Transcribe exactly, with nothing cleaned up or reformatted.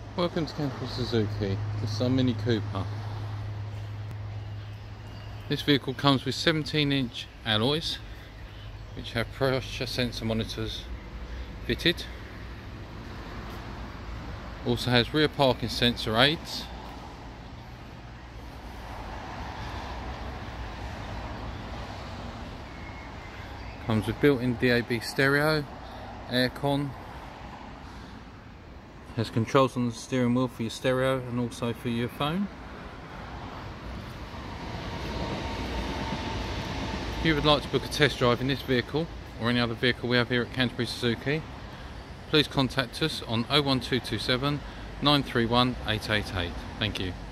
Welcome to Canterbury Suzuki. This is our Mini Cooper. This vehicle comes with seventeen inch alloys which have pressure sensor monitors fitted. Also has rear parking sensor aids. Comes with built-in D A B stereo, aircon. Has controls on the steering wheel for your stereo and also for your phone. If you would like to book a test drive in this vehicle or any other vehicle we have here at Canterbury Suzuki, please contact us on oh one two two seven, nine three one, eight eight eight. Thank you.